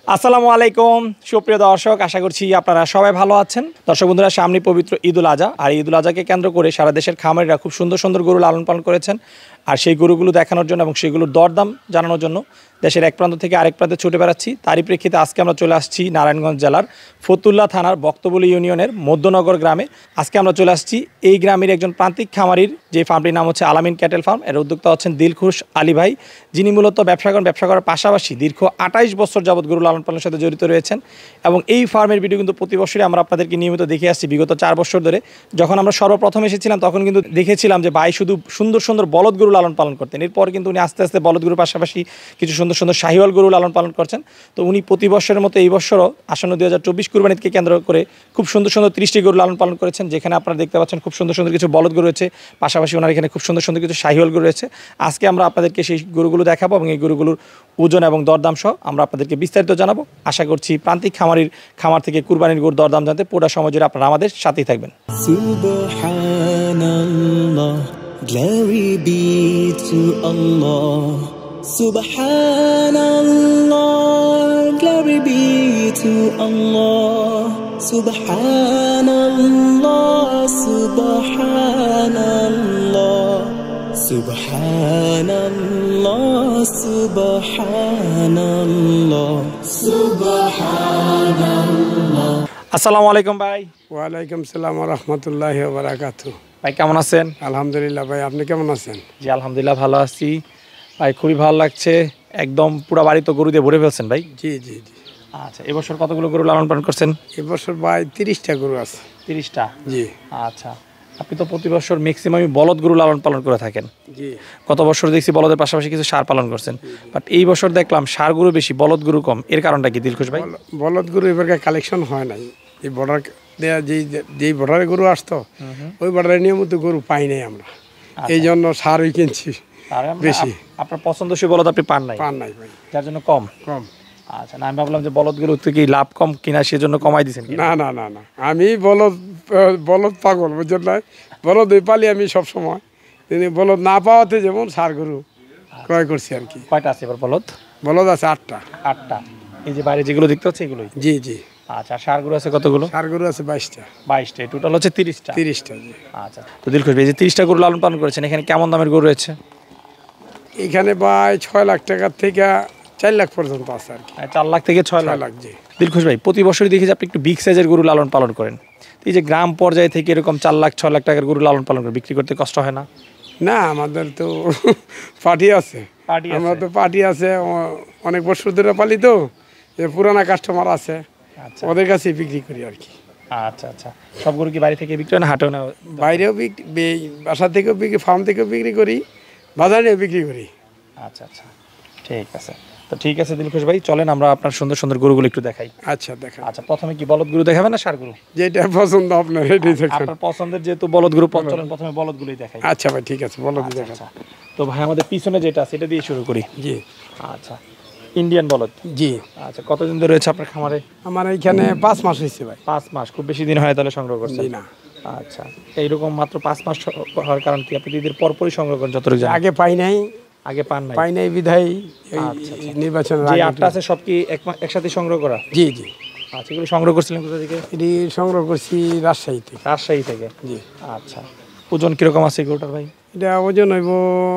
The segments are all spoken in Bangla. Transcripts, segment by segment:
আসসালামু আলাইকুম সুপ্রিয় দর্শক, আশা করছি আপনারা সবাই ভালো আছেন। দর্শক বন্ধুরা, সামনে পবিত্র ঈদুল আজহা, আর ঈদুল আজহাকে কেন্দ্র করে সারা দেশের খামারিরা খুব সুন্দর সুন্দর গরু লালন পালন করেছেন। আর সেই গরুগুলো দেখানোর জন্য এবং সেগুলোর দরদাম জানানোর জন্য দেশের এক প্রান্ত থেকে আরেক প্রান্তে ছুটে বেড়াচ্ছি। তারই প্রেক্ষিতে আজকে আমরা চলে আসছি নারায়ণগঞ্জ জেলার ফতুল্লা থানার বক্তবলী ইউনিয়নের মধ্যনগর গ্রামে। আজকে আমরা চলে আসছি এই গ্রামের একজন প্রান্তিক খামারির, যে ফার্মটির নাম হচ্ছে আলামিন ক্যাটেল ফার্ম। এর উদ্যোক্তা হচ্ছেন দিলখুশ আলী ভাই, যিনি মূলত ব্যবসা করার পাশাপাশি দীর্ঘ 28 বছর যাবৎ গরু লালন পালনের সাথে জড়িত রয়েছেন। এবং এই ফার্মের ভিডিও কিন্তু প্রতি বছরই আমরা আপনাদেরকে নিয়মিত দেখে আসছি বিগত 4 বছর ধরে। যখন আমরা সর্বপ্রথম এসেছিলাম তখন কিন্তু দেখেছিলাম যে ভাই শুধু সুন্দর সুন্দর বলদ গরু লালন পালন করতেন। এরপর কিন্তু উনি আস্তে আস্তে বলদ গরুর পাশাপাশি কিছু সুন্দর সুন্দর শাহিওয়াল গরু লালন পালন করছেন। তো উনি প্রতি বছরের মতো এই বছরও আসন্ন 2024 কুরবানিকে কেন্দ্র করে খুব সুন্দর সুন্দর 30টি গরু লালন পালন করেছেন, যেখানে আপনারা দেখতে পাচ্ছেন খুব সুন্দর সুন্দর কিছু বলদ গরু রয়েছে, পাশাপাশি ওনার এখানে খুব সুন্দর সুন্দর কিছু শাহিওয়াল গরু রয়েছে। আজকে আমরা আপনাদেরকে সেই গরুগুলো দেখাবো এবং এই গরুগুলোর ওজন এবং দরদাম সহ আমরা আপনাদেরকে বিস্তারিত জানাবো। আশা করছি প্রান্তিক খামার থেকে কুরবানির গরুর দরদাম জানতে পুরো সময় জুড়ে আপনারা আমাদের সাথেই থাকবেন। সুবহানাল্লাহ, glory be to Allah. Subhanallah, glory be to Allah. Subhanallah, Subhanallah, Subhanallah, Subhanallah, Subhanallah. আসসালামু আলাইকুম ভাই। ওয়ালাইকুম সালাম ওয়া রাহমাতুল্লাহি ওয়া বারাকাতুহু। ভাই কেমন আছেন? আলহামদুলিল্লাহ ভাই, আপনি কেমন আছেন? জি আলহামদুলিল্লাহ ভালো আছি ভাই, খুবই ভালো লাগছে। একদম পুরো বাড়ি তো গরু দিয়ে ভরে ফেলছেন ভাই। জি জি জি। আচ্ছা, এবছর কতগুলো গরু লালন পালন করছেন? এবছর ভাই 30টা গরু আছে। 30টা? জি। আচ্ছা, আপনি তো প্রতি বছর ম্যাক্সিমামই বলদ গরু লালন পালন করে থাকেন। জি। গত বছর দেখছি বলদের পাশাপাশি কিছু ষাঁড় পালন করছেন, বাট এই বছর দেখলাম ষাঁড় গরু বেশি, বলদ গরু কম। এর কারণটা কি দিলখুশ ভাই? বলদ গরু এবার কালেকশন হয় নাই। এই বর্ডার দেয়া যেই বর্ডারে গরু আসতো ওই বর্ডারে নিয়মিত গরু পাই নাই আমরা, এই জন্য সারই কিনছি বেশি। আপনার পছন্দসই বলদ আপনি পান নাই ভাই, যার জন্য কম। আচ্ছা, না আমি ভাবলাম যে বলদ গরু থেকে লাভ কম কিনা সেজন্য কমাই দিয়েছেন। না না না না, আমি বলদ পাগল, বুঝছেন না? বলদ পালি আমি সবসময়, বলদ না পাওয়াতে যেমন সার গরু ক্রয় করছি আর কি। কয়টা আছে এবার বলদ? বলদ আছে 8টা। এই যে বাইরে যেগুলো দেখতে হচ্ছে এগুলোই? জি জি। আচ্ছা, ষাঁড় গরু আছে কতগুলো? ষাঁড় গরু আছে 22টা। টোটাল হচ্ছে 30টা। জি। আচ্ছা, তো দিলখুশ ভাই, যে 30টা গরু লালন পালন করেছেন, এখানে কেমন দামের গরু রয়েছে? এখানে ভাই 6 লাখ টাকা থেকে 4 লাখ পর্যন্ত আছে আর কি। 4 লাখ থেকে 6 লাখ। জি। দিলখুশ ভাই, প্রতি বছরই দেখি যে আপনি একটু বিগ সাইজের গরু লালন পালন করেন। এই যে গ্রাম পর্যায়ে থেকে এরকম 4 লাখ 6 লাখ টাকার গরু লালন পালন করে বিক্রি করতে কষ্ট হয় না? না, আমাদের তো পার্টি আছে, আমরা তো পার্টি আছে, অনেক বছর ধরে পালি, তো পুরানা কাস্টমার আছে, ওদের কাছে বিক্রি করি আর কি। আচ্ছা আচ্ছা, সব গরু কি বাইরে থেকে বিক্রি হয় না হাটেও না? বাইরেও বাসা থেকেও বিক্রি, ফার্ম থেকেও বিক্রি করি, বাজারেও বিক্রি করি। আচ্ছা আচ্ছা, ঠিক আছে। তো ঠিক আছে দিলখুশ ভাই, চলেন আমরা আপনার সুন্দর সুন্দর গরুগুলো একটু দেখাই। আচ্ছা দেখা। আচ্ছা, প্রথমে কি বলদ গরু দেখাবেন না ষাঁড় গরু? যেটা পছন্দ আপনার এটাই দেখান। আপনার পছন্দের যেহেতু বলদ গরু, চলেন প্রথমে বলদ গুলোই দেখাই। আচ্ছা ভাই, ঠিক আছে, বলদ দেখান। তো ভাই, আমাদের পিছনে যেটা আছে এটা দিয়ে শুরু করি। জি। আচ্ছা, ইন্ডিয়ান বলদ? জি। আচ্ছা, কতদিন ধরে রয়েছে আপনার খামারে? আমার এইখানে 5 মাস হয়েছে ভাই। 5 মাস? খুব বেশি দিন হয় তাহলে সংগ্রহ করছেন? জি না। আচ্ছা, এইরকম মাত্র 5 মাস হওয়ার কারণ কি? আপনি ঈদের পরপরই সংগ্রহ করেন যতটুকু জানি? আগে পাই নাই। আগে পান নাই বিধায় আচ্ছা, নির্বাচন। যে 8টা আছে সব কি একসাথে সংগ্রহ করা? জি জি। আচ্ছা, এগুলো সংগ্রহ করছিলেন কোথা থেকে? এটি সংগ্রহ করছি রাজশাহী থেকে। জি। আচ্ছা, ওজন কিরকম আছে গরুটার ভাই? এটা ওজন হইব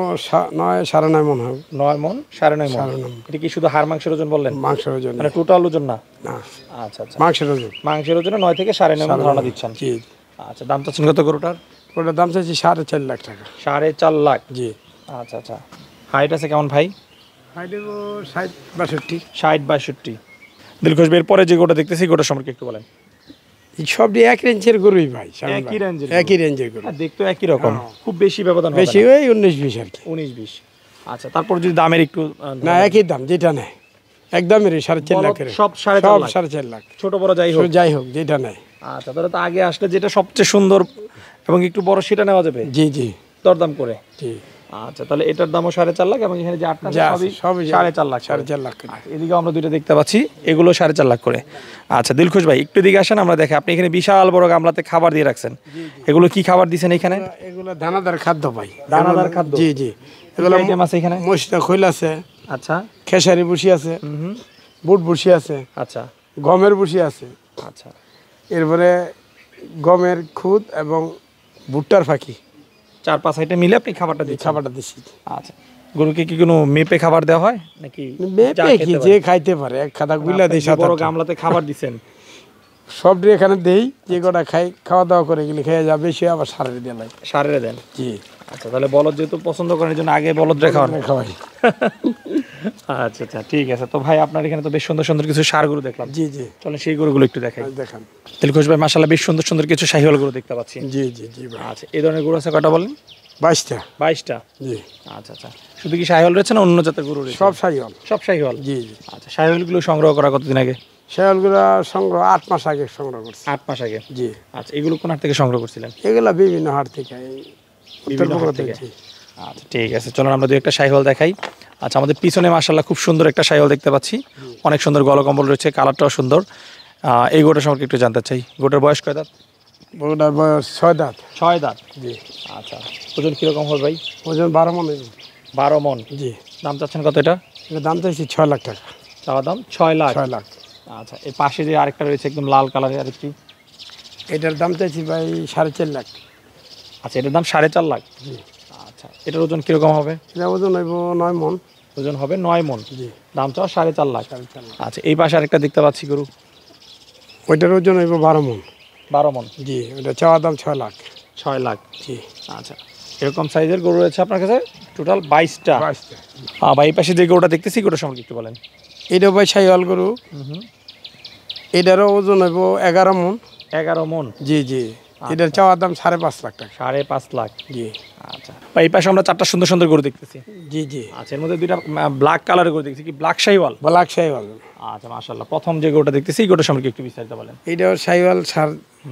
9 9.5 মন হবে। 9 মন? 9.5 মন? এটা কি শুধু হাড় মাংসের ওজন বললেন? মাংসের ওজন, মানে টোটাল ওজন না? না। আচ্ছা আচ্ছা, মাংসের ওজনে 9 থেকে 9.5 মন ধারণা দিচ্ছেন? জি। আচ্ছা, দাম চাচ্ছেন কত গরুটার? ওটার দাম চাইছি 4.5 লাখ টাকা। 4.5 লাখ? জি। আচ্ছা আচ্ছা, হাইট আছে কেমন ভাই? হাইট হইব 60 62। 60 62। দিলখুশ ভাই, পরে যে গরুটা দেখতেছি গরুটার সম্পর্কে একটু বলেন। সবটি এক রেঞ্জের গরুই ভাই। একই রেঞ্জের গরু, দেখতে একই রকম, খুব বেশি ব্যবধান বেশি ওই 19-20 আর কি। 19-20। আচ্ছা, তারপর যদি দামের একটু? না, একই দাম, যেটা নেয় একদমই 4.5 লাখ। সব 4.5 লাখ, ছোট বড় যাই হোক যেটা নেয়। আচ্ছা, তাহলে তো আগে আসলে যেটা সবচেয়ে সুন্দর এবং একটু বড় সেটা নেওয়া যাবে? জি জি, দরদাম করে। জি। আচ্ছা, তাহলে এটার দামও 4.5 লাখ এবং এখানে যে 8টা সবই 4.5 লাখ করে। এদিকে আমরা দুইটা দেখতে পাচ্ছি, এগুলো 4.5 লাখ করে। আচ্ছা দিলখুশ ভাই, একটু দিকে আসেন, আমরা দেখি আপনি এখানে বিশাল বড় গামলাতে খাবার দিয়ে রাখছেন। এগুলো কি খাবার দিয়েছেন এখানে? এগুলো দানাদার খাদ্য ভাই। দানাদার খাদ্য? জি জি। এগুলো আইটেম আছে এখানে? মশলা খৈল আছে, আচ্ছা, খেসারি ভুসি আছে, বুট ভুসি আছে, আচ্ছা গমের ভুসি আছে, আচ্ছা। এরপরে গমের খুদ এবং ভুট্টার ফাঁকি 4-5 আইটেম মিলে আপনি খাবারটা দিচ্ছেন। খাবারটা দিচ্ছি। আচ্ছা, গরুকে কি কোনো মেপে খাবার দেওয়া হয় নাকি যা মেপে কি খেতে যে পারে? খাইতে পারে এক খাতা গুলা আপনি দেই যে বড় 7-8টা। গামলাতে খাবার দিচ্ছেন। সবটি এখানে দেই, যে কটা খাওয়া দাওয়া করে গেলে খেয়ে যাবে, বেশি আবার সারে দিয়ে লাগে। সারে দেন। জি, আচ্ছা, তাহলে বলদ যেহেতু পছন্দ করেন এই জন্য আগে বলদ রে খাওয়ান। খাওয়াই। আচ্ছা আচ্ছা, ঠিক আছে। তো ভাই আপনার এখানে তো বেশ সুন্দর সুন্দর কিছু ষাঁড় গরু দেখলাম। জি জি, চলেন সেই গরুগুলো একটু দেখাই। দেখান। দিলখুশ ভাই মাশাআল্লাহ বেশ সুন্দর সুন্দর কিছু শাহিওয়াল গরু দেখতে পাচ্ছি। জি জি জি ভাই। আচ্ছা, এই ধরনের গরু আছে কয়টা বলেন? 22টা। 22টা। জি, আচ্ছা আচ্ছা, শুধু কি শাহিওয়াল রয়েছে না অন্য জাতের গরু রয়েছে? সব শাহিওয়াল। সব শাহিওয়াল। জি জি। আচ্ছা, শাহিওয়ালগুলো সংগ্রহ করা কতদিন আগে? শাহিওয়ালগুলো সংগ্রহ 8 মাস আগে সংগ্রহ করছি। 8 মাস আগে। জি, আচ্ছা, এগুলো কোন হাট থেকে সংগ্রহ করছিলেন? এগুলা বিভিন্ন হাট থেকে, এই বিভিন্ন হাট উত্তরবঙ্গ থেকে। থেকে। আচ্ছা, ঠিক আছে, চলুন আমরা দুই একটা শাহিওয়াল দেখাই। আচ্ছা, আমাদের পিছনে মাশাআল্লাহ খুব সুন্দর একটা শাহিওয়াল দেখতে পাচ্ছি, অনেক সুন্দর গলকম্বল রয়েছে, কালারটাও সুন্দর। এই গোটা সম্পর্কে একটু জানতে চাই, গোটার বয়স কয় দাঁত? ওটার বয়স 6 দাঁত। 6 দাঁত। জি। আচ্ছা, ওজন কিরকম হবে ভাই? ওজন 12 মন। 12 মন। জি। দাম চাচ্ছেন কত এটা? এটার দাম চাইছি 6 লাখ টাকা। চাওয়া দাম 6 লাখ। 6 লাখ। আচ্ছা, এর পাশে যে আরেকটা রয়েছে একদম লাল কালারের আরেকটি, এটার দাম চাইছি ভাই 4.5 লাখ। আচ্ছা, এটার দাম 4.5 লাখ। জি। আচ্ছা, এটার ওজন কিরকম হবে? এটা ওজন হইব 9 মন। ওজন হবে 9 মন। জি। দাম চাওয়া 4.5 লাখ। 4.5 লাখ। আচ্ছা, এই পাশে আরেকটা দেখতে পাচ্ছি গরু, ওইটার ওজন হইব 12 মন। 12 মন। জি, ওটা চাওয়া দাম 6 লাখ। 6 লাখ। জি। আচ্ছা, এরকম সাইজের গরু রয়েছে আপনার কাছে টোটাল 22টা। 22টা। ভাই এই পাশে যে গরুটা দেখতেছি গরুটা সম্পর্কে একটু বলেন। এটা ভাই শাহিওয়াল গরু। এটারও ওজন হইব 11 মন। 11 মন। জি জি। এটার চাওয়া দাম 5.5 লাখ টাকা। 5.5 লাখ। জি। আচ্ছা ভাই, এই পাশে আমরা 4টা সুন্দর সুন্দর গরু দেখতেছি। জি জি। আচ্ছা, এর মধ্যে 2টা ব্ল্যাক কালারের গরু দেখতেছি, কি ব্ল্যাক শাহিওয়াল? ব্ল্যাক শাহিওয়াল। আচ্ছা, মাশাআল্লাহ। প্রথম যে গরুটা দেখতেছি এই গরুটা সম্পর্কে একটু বিস্তারিত বলেন। এটাও শাহিওয়াল সার।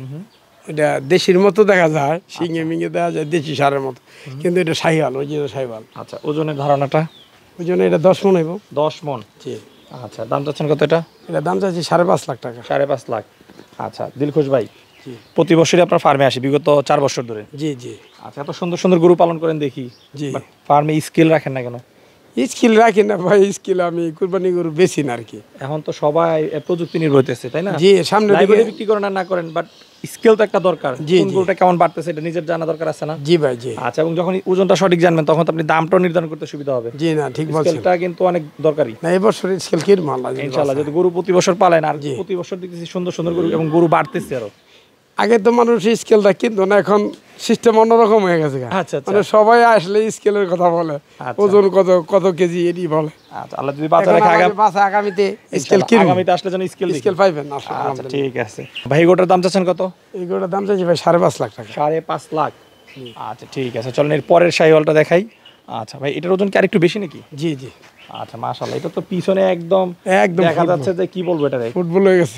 এটা দেশির মতো দেখা যায়, শিঙে মিঙে দেখা যায় দেশি সারের মতো, কিন্তু এটা শাহিওয়াল, ওই যে শাহিওয়াল। আচ্ছা, ওজনের ধারণাটা? ওই জন্য এটা 10 মন হইব। 10 মন। জি। আচ্ছা, দাম চাচ্ছেন কত এটা? এটা দাম চাইছি 5.5 লাখ টাকা। 5.5 লাখ। আচ্ছা, দিলখুশ ভাই জি। প্রতি বছরই আপনার ফার্মে আসি বিগত 4 বছর ধরে। জি জি। আচ্ছা, এত সুন্দর সুন্দর গরু পালন করেন দেখি, জি। ফার্মে স্কিল রাখেন না কেন? স্কিল রাখি না ভাই, স্কিল আমি কুরবানি গরু বেশি না আর কি। এখন তো সবাই প্রযুক্তি নির্ভর হইতেছে, তাই না? জি, সামনে লাইব্রেরি দিকে। বিক্রি করেন আর না করেন, বাট স্কিল তো একটা দরকার। জি, কোন জি। গরুটা কেমন বাড়তেছে এটা নিজের জানা দরকার আছে না? জি ভাই, জি। আচ্ছা, এবং যখন ওজনটা সঠিক জানবেন তখন তো আপনি দামটাও নির্ধারণ করতে সুবিধা হবে। জি, না ঠিক বলছেন। স্কেলটা কিন্তু অনেক দরকারি। না, এবছর স্কেল কিনবো আল্লাহ যদি ইনশাআল্লাহ, বাঁচায়। যদি গরু প্রতি বছর পালেন, আর জি। প্রতি বছর দেখতেছি সুন্দর সুন্দর গরু এবং গরু বাড়তেছে আরো। আগে তো মানুষ স্কেলটা কিনতো না, এখন সিস্টেম অন্যরকম হয়ে গেছে। আচ্ছা, আচ্ছা। মানে সবাই আসলে স্কেলের কথা বলে, আচ্ছা। ওজন কত কত কেজি এটি বলে। আচ্ছা, আল্লাহ যদি বাঁচা রাখে আগামীতে স্কেল ইনশাআল্লাহ কিনবো, আগামীতে আসলে যেন স্কেল দেখি। স্কেল পাইবেন। আচ্ছা, ঠিক আছে ভাই, গোটার দাম চাচ্ছেন কত? এই গরুটার দাম চাইছি ভাই 5.5 লাখ টাকা। 5.5 লাখ। আচ্ছা, ঠিক আছে, চলেন এর পরের শাহিওয়ালটা দেখাই। আচ্ছা ভাই, এটার ওজন কি আরেকটু বেশি নাকি? জি জি। আচ্ছা, মাশাআল্লাহ, এটা তো পিছনে একদম একদম দেখা যাচ্ছে যে কি বলবো এটারে, ফুটবল হয়ে গেছে।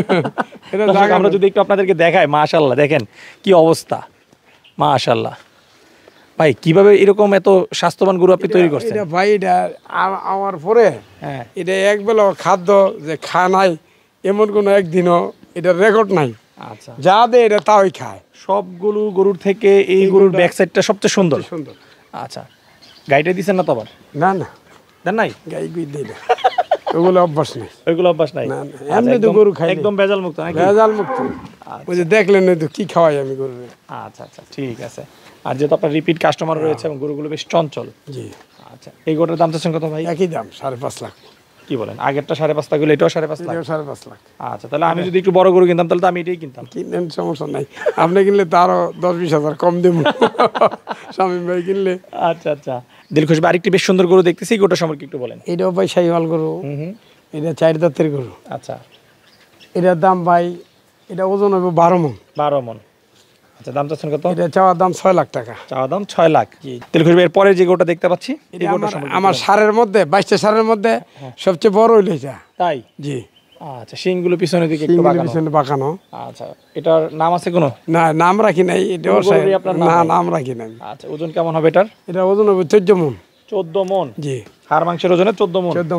এটা দর্শক, জায়গা আমরা নেই। যদি একটু আপনাদেরকে দেখাই, মাশাআল্লাহ দেখেন কি অবস্থা, মাশাআল্লাহ। ভাই কিভাবে এরকম এত স্বাস্থ্যবান গরু আপনি তৈরি করছেন? এটা ভাই, এটা আমার পরে হ্যাঁ, এটা একবেলা খাদ্য যে খা নাই এমন কোনো একদিনও এটার রেকর্ড নাই। আচ্ছা, যা দে এটা তাই খায়। সবগুলো গরুর থেকে এই গরুর ব্যাক সাইডটা সবচেয়ে সুন্দর। সুন্দর। আচ্ছা, গাইটা দিছেন না তো আবার? না না, দেন নাই? গাই গুই দেই না, ওগুলো অভ্যাস নেই। ওইগুলো অভ্যাস নাই? না, না, আচ্ছা, এমনি তো একদম- গরু খাই না। একদম ভেজাল মুক্ত নাকি? ভেজাল মুক্ত। ওই যে দেখলেন না তো কি খাওয়াই আমি গরু। আচ্ছা আচ্ছা, ঠিক আছে। আর যেহেতু আপনার রিপিট কাস্টমার রয়েছে এবং গরুগুলো বেশ চঞ্চল। জি। আচ্ছা, এই গরুটার দাম চাচ্ছেন কত ভাই? একই দাম 5.5 লাখ। কি বলেন, আগেরটা 5.5 লাখ, এটাও 5.5 লাখ? এটাও 5.5 লাখ। আচ্ছা, তাহলে আমি যদি একটু বড় গরু কিনতাম তাহলে তো আমি এটাই কিনতাম। কিনেন, সমস্যা নাই। আপনি কিনলে তো আরো 10-20 হাজার কম দেবো। শামীম ভাই কিনলে। আচ্ছা আচ্ছা, দিলখুশ ভাই আরেকটি বেশ সুন্দর গরু দেখতেছি, গোটা সম্পর্কে একটু বলেন। এটাও ভাই শাহিওয়াল গরু। এটা 4 দাঁতের গরু। আচ্ছা, এটার দাম ভাই, এটা ওজন হবে 12 মন। 12 মন। আচ্ছা, দাম চাচ্ছেন কত? এটা চাওয়ার দাম 6 লাখ টাকা। চাওয়া দাম 6 লাখ। দিলখুশ ভাই এর পরে যে গরুটা দেখতে পাচ্ছি, এই এটা গরুটা সম্পর্কে আমার একটু বলেন। সারের মধ্যে 22টা সারের মধ্যে সবচেয়ে বড় হইলো এটা। তাই? জি। আচ্ছা, শিংগুলো পিছনের দিকে একটু সিঙ্গেল বাঁকানো। পিছনে বাঁকানো। আচ্ছা, এটার নাম আছে কোনো? না, নাম রাখি নাই। এটাও কোনো গরুরই আপনার নাম না, নাই? নাম রাখি নাই। আচ্ছা, ওজন কেমন হবে এটার? এটা ওজন হবে 14 মন। 14 মন। জি। হাড় মাংসের ওজনে 14 মন। 14 মন।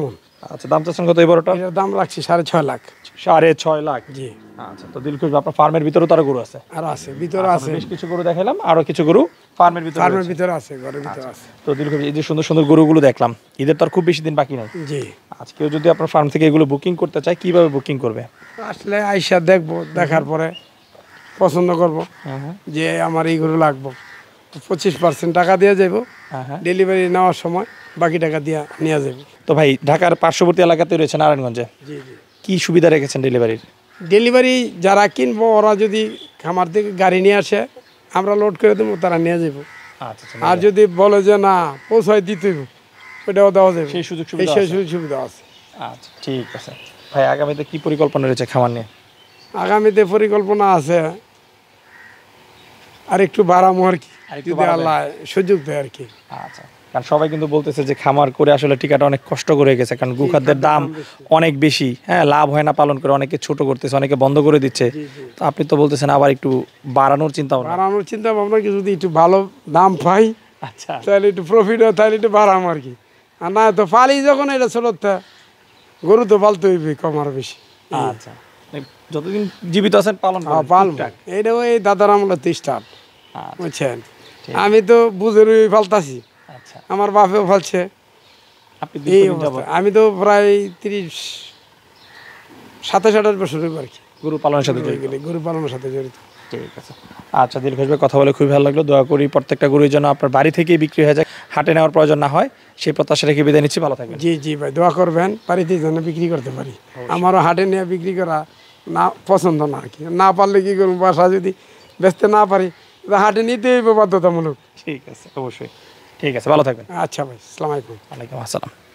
আচ্ছা, দাম চাচ্ছেন কত এই বড়টা? এটার দাম রাখছি 6.5 লাখ। 6.5 লাখ। জি। আচ্ছা, তো দিলখুশ ভাই, আপনার ফার্মের ভিতরে তো আরো গরু আছে? আর আছে, ভিতরে আছে, বেশ কিছু গরু দেখাইলাম, আরো কিছু গরু ফার্মের ভিতরে ফার্মের রয়েছে। ভিতরে আছে, ঘরের ভিতরে আছে। তো দিলখুশ ভাই, এই যে সুন্দর সুন্দর গরুগুলো দেখলাম, ঈদের তো আর খুব বেশি দিন বাকি নাই। জি। আজ কেউ যদি আপনার ফার্ম থেকে এগুলো বুকিং করতে চায়, কিভাবে বুকিং করবে? আসলে আইসা দেখবো, দেখার পরে পছন্দ করব যে আমার এই গরু লাগবো, 25% টাকা দিয়ে যাবো, ডেলিভারি নেওয়ার সময় বাকি টাকা দিয়ে নিয়ে যাবো। তো ভাই, ঢাকার পার্শ্ববর্তী এলাকাতে রয়েছে নারায়ণগঞ্জে, জি জি। কি সুবিধা রেখেছেন ডেলিভারির? ডেলিভারি যারা কিনবো ওরা যদি খামার থেকে গাড়ি নিয়ে আসে, আমরা লোড করে দেবো, তারা নিয়ে যাবো। আচ্ছা, আর যদি বলে যে না পৌঁছায় দিতে হইব, ওটাও দেওয়া যাবে, সেই সুযোগ এই সুবিধা সেই আছে? সুযোগ সুবিধা আছে। আচ্ছা, ঠিক আছে ভাই। আগামীতে কি পরিকল্পনা রয়েছে খামার নিয়ে? আগামীতে পরিকল্পনা আছে আর একটু বাড়ামো আর কি, আরেকটু যদি বাড়াবেন? আল্লাহ সুযোগ দেয় আর কি। আচ্ছা, কারণ সবাই কিন্তু বলতেছে যে খামার করে আসলে টিকাটা অনেক কষ্ট করে গেছে, কারণ গোখাদ্যের দাম অনেক বেশি। হ্যাঁ, লাভ হয় না পালন করে, অনেকে ছোট করতেছে, অনেকে বন্ধ করে দিচ্ছে। তো আপনি তো বলতেছেন আবার একটু বাড়ানোর চিন্তা ভাবনা। বাড়ানোর চিন্তা ভাবনা কি, যদি একটু ভালো দাম পাই আচ্ছা, তাহলে একটু প্রফিট হয়, তাহলে একটু বাড়ামো আর কি। আর না তো পালি যখন এটা চলতে, গরু তো পালতে হইবে কম আর বেশি। আচ্ছা, যতদিন জীবিত আছেন পালন করবেন, পালবো, টুকটাক। এটা ওই দাদার আমলে তো স্টার্ট, আচ্ছা, বুঝছেন। আমি তো বুঝে ফালতাছি, আচ্ছা। আমার বাপেও ফালছে, আপনি এই দীর্ঘদিন অবস্থা। যাবত আমি তো প্রায় 27-28 বছর হইব আর কি গরু পালনের সাথে জড়িত। গরু পালনের সাথে জড়িত। ঠিক আছে। আচ্ছা, দিলখুশ ভাই, কথা বলে খুবই ভালো লাগলো। দোয়া করি প্রত্যেকটা গরুর জন্য আপনার বাড়ি থেকেই বিক্রি হয়ে যায়, হাটে নেওয়ার প্রয়োজন না হয়, সেই প্রত্যাশা রেখে বিদায় নিচ্ছি। ভালো থাকবেন। জি জি ভাই, দোয়া করবেন বাড়িতে যেন বিক্রি করতে পারি। আমারও হাটে নিয়ে বিক্রি করা না পছন্দ না আর কি। না পারলে কি করবো, বাসা যদি বেচতে না পারি, হাটে নিতে হইব বাধ্যতামূলক। ঠিক আছে, অবশ্যই। ঠিক আছে, ভালো থাকবেন। আচ্ছা ভাই, আসসালামু আলাইকুম। ওয়ালাইকুম আসসালাম।